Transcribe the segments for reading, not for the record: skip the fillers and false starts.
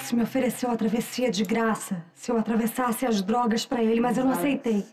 Alex me ofereceu a travessia de graça se eu atravessasse as drogas pra ele, mas eu não aceitei.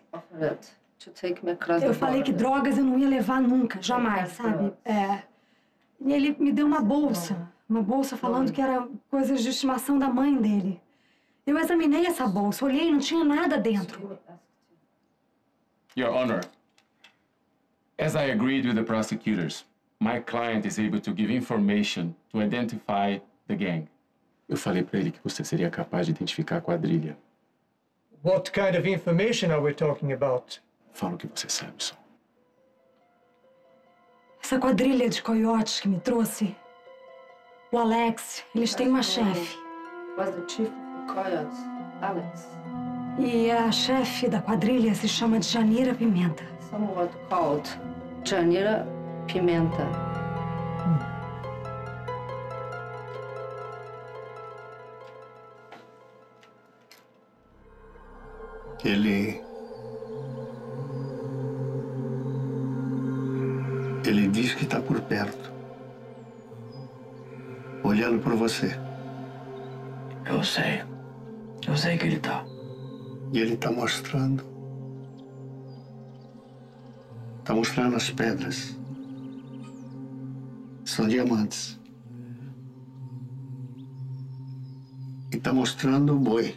Eu falei que drogas eu não ia levar nunca, jamais, sabe? E ele me deu uma bolsa falando que era coisas de estimação da mãe dele. Eu examinei essa bolsa, olhei e não tinha nada dentro. Your Honor, as I agreed with the prosecutors, my client is able to give information to identify the gang. Eu falei pra ele que você seria capaz de identificar a quadrilha. What kind of information are we talking about? Fala o que você sabe, Sol. Essa quadrilha de coiotes que me trouxe, o Alex, eles têm uma chefe. Was the chief of the coyotes, Alex? E a chefe da quadrilha se chama Janira Pimenta. Somewhat called Janira Pimenta. Ele diz que está por perto, olhando por você. Eu sei que ele tá. E ele está mostrando as pedras. São diamantes. E está mostrando o boi.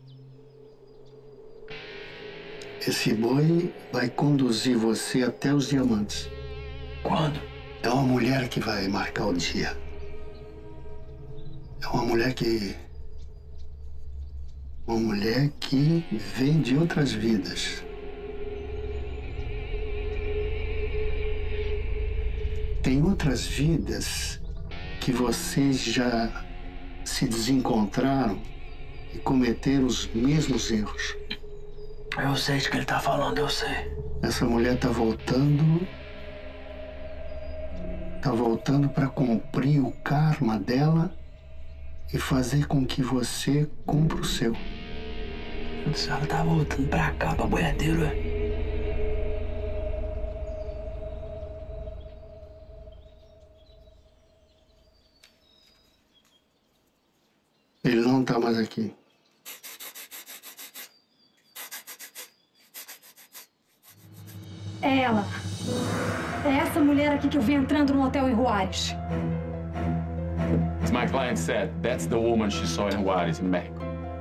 Esse boi vai conduzir você até os diamantes. Quando? É uma mulher que vai marcar o dia. É uma mulher que vem de outras vidas. Tem outras vidas que vocês já se desencontraram e cometeram os mesmos erros. Eu sei de que ele tá falando, eu sei. Essa mulher tá voltando para cumprir o karma dela e fazer com que você cumpra o seu. Ela tá voltando pra cá, pra boiadeiro, é? Ele não tá mais aqui. É ela. É essa mulher aqui que eu vi entrando no hotel em Juárez. As my client said, that's the woman she saw in Juarez, in Mexico.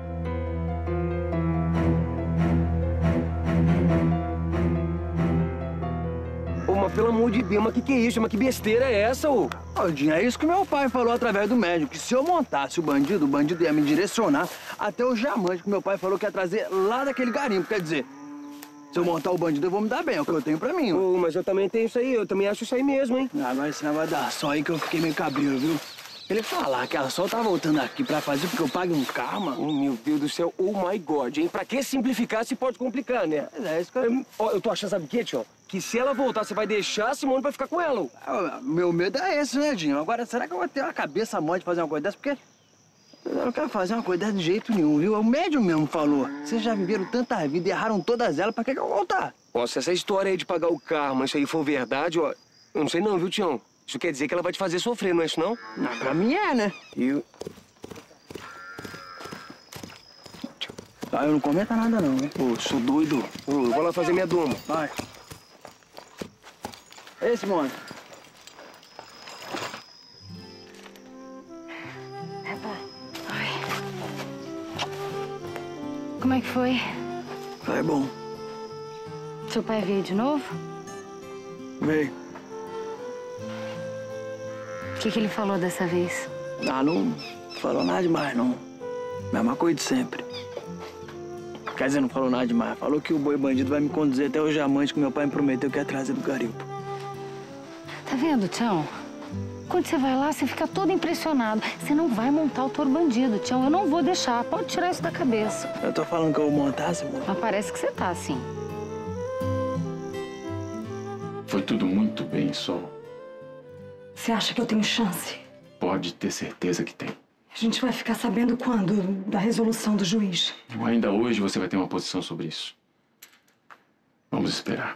Ô, mas pelo amor de Deus, mas que é isso? Mas que besteira é essa, ô? Aldinho, é isso que meu pai falou através do médico, que se eu montasse o bandido ia me direcionar até o diamante que meu pai falou que ia trazer lá daquele garimpo. Quer dizer, se eu montar o bandido, eu vou me dar bem, é o que eu tenho pra mim. Ô, mas eu também tenho isso aí, eu também acho isso aí mesmo, hein? Ah, mas isso não vai dar só aí que eu fiquei meio cabreiro, viu? Ele falar que ela só tá voltando aqui pra fazer porque eu pague um karma. Oh, meu Deus do céu, oh my God, hein? Pra que simplificar se pode complicar, né? É isso que eu... Eu tô achando, sabe o quê, tio? Que se ela voltar, você vai deixar a Simone pra ficar com ela. Meu medo é esse, né, Dinho? Agora, será que eu vou ter uma cabeça mole de fazer uma coisa dessa? Porque eu não quero fazer uma coisa dessa de jeito nenhum, viu? O médium mesmo falou. Vocês já viveram tanta vida e erraram todas elas, pra que eu vou voltar? Ó, se essa história aí de pagar o karma, isso aí for verdade, ó... Eu não sei não, viu, Tião? Isso quer dizer que ela vai te fazer sofrer, não é isso, não? Não, pra mim é, né? Ah, eu não comenta nada, não, hein? Ô, sou doido. Ô, eu vou lá fazer minha doma. Vai. Ei, Simone. Como é que foi? Foi bom. Seu pai veio de novo? Veio. O que ele falou dessa vez? Ah, não falou nada demais, não. Mesma coisa de sempre. Quer dizer, não falou nada demais. Falou que o boi bandido vai me conduzir até o diamante que meu pai me prometeu que ia trazer do garimpo. Tá vendo, Tião? Quando você vai lá, você fica todo impressionado. Você não vai montar o touro bandido, Tião. Eu não vou deixar. Pode tirar isso da cabeça. Eu tô falando que eu vou montar, Simone. Mas parece que você tá, sim. Foi tudo muito bem, Sol. Você acha que eu tenho chance? Pode ter certeza que tem. A gente vai ficar sabendo quando da resolução do juiz? Ainda hoje você vai ter uma posição sobre isso. Vamos esperar.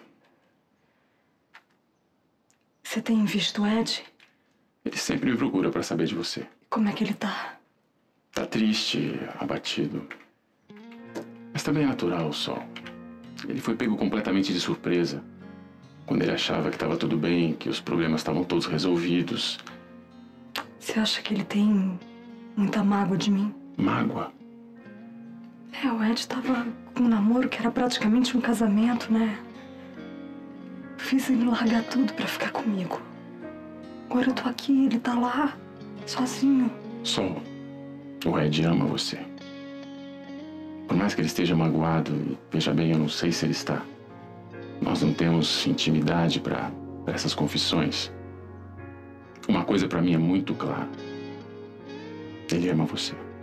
Você tem visto o Ed? Ele sempre me procura para saber de você. Como é que ele tá? Tá triste, abatido. Mas também é natural, Sol. Ele foi pego completamente de surpresa. Quando ele achava que estava tudo bem, que os problemas estavam todos resolvidos. Você acha que ele tem muita mágoa de mim? Mágoa? É, o Ed tava com um namoro que era praticamente um casamento, né? Fiz ele largar tudo pra ficar comigo. Agora eu tô aqui, ele tá lá, sozinho. Sol, o Ed ama você. Por mais que ele esteja magoado, e veja bem, eu não sei se ele está. Nós não temos intimidade para essas confissões. Uma coisa para mim é muito clara. Ele ama você.